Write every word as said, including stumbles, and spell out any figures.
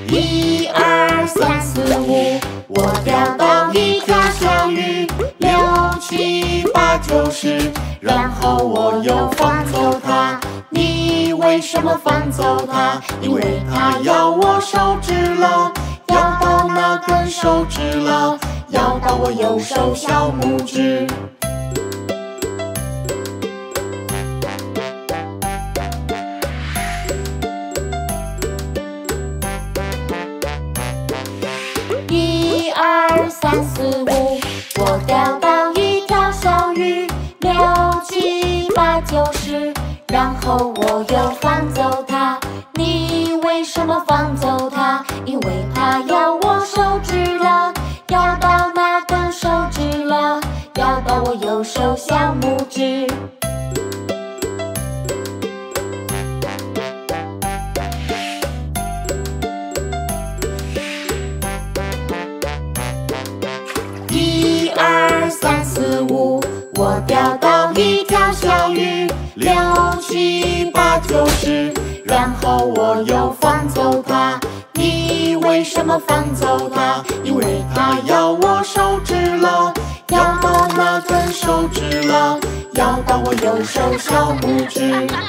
一二三四五，我钓到一条小鱼。六七八九十，然后我又放走它。你为什么放走它？因为它咬我手指了，咬到那根手指了，咬到我右手小拇指。一二三四五，我钓到一条小鱼。六七八九十，然后我又放走它。你为什么放走它？因为它咬我手指了，咬到那根手指了，咬到我右手小拇指。一二三四五，我钓到一条小鱼。六七八九十，然后我又放走它。你为什么放走它？因为它咬我手指了，咬到那根手指了，咬到我右手小拇指。